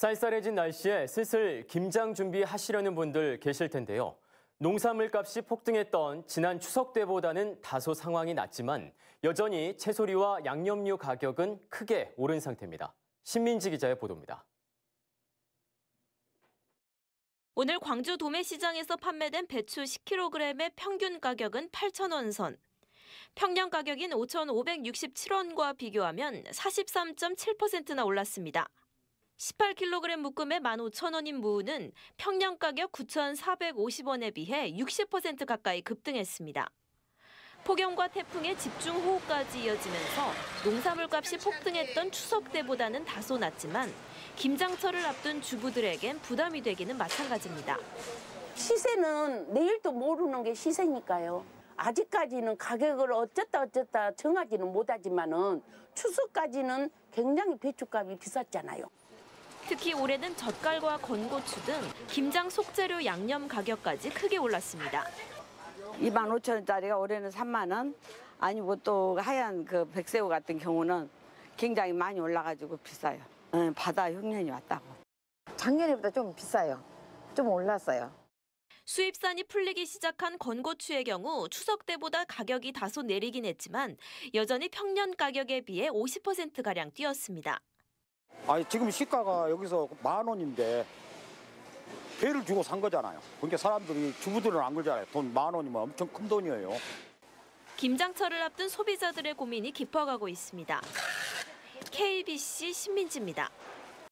쌀쌀해진 날씨에 슬슬 김장 준비하시려는 분들 계실 텐데요. 농산물 값이 폭등했던 지난 추석 때보다는 다소 상황이 낮지만 여전히 채소류와 양념류 가격은 크게 오른 상태입니다. 신민지 기자의 보도입니다. 오늘 광주 도매시장에서 판매된 배추 10kg의 평균 가격은 8,000원 선. 평년 가격인 5,567원과 비교하면 43.7%나 올랐습니다. 18kg 묶음에 15,000원인 무는 평년 가격 9,450원에 비해 60% 가까이 급등했습니다. 폭염과 태풍의 집중호우까지 이어지면서 농산물 값이 폭등했던 추석 때보다는 다소 낮지만 김장철을 앞둔 주부들에겐 부담이 되기는 마찬가지입니다. 시세는 내일도 모르는 게 시세니까요. 아직까지는 가격을 어쩌다 정하지는 못하지만은 추석까지는 굉장히 배추값이 비쌌잖아요. 특히 올해는 젓갈과 건고추 등 김장 속재료 양념 가격까지 크게 올랐습니다. 25,000원짜리가 올해는 3만 원, 아니고 또 하얀 그 백새우 같은 경우는 굉장히 많이 올라가지고 비싸요. 바다 흉년이 왔다고. 작년에보다 좀 비싸요. 좀 올랐어요. 수입산이 풀리기 시작한 건고추의 경우 추석 때보다 가격이 다소 내리긴 했지만 여전히 평년 가격에 비해 50%가량 뛰었습니다. 아니 지금 시가가 여기서 10,000원인데 배를 주고 산 거잖아요. 그러니까 사람들이 주부들은 안 그러잖아요. 돈 10,000원이면 엄청 큰 돈이에요. 김장철을 앞둔 소비자들의 고민이 깊어가고 있습니다. KBC 신민지입니다.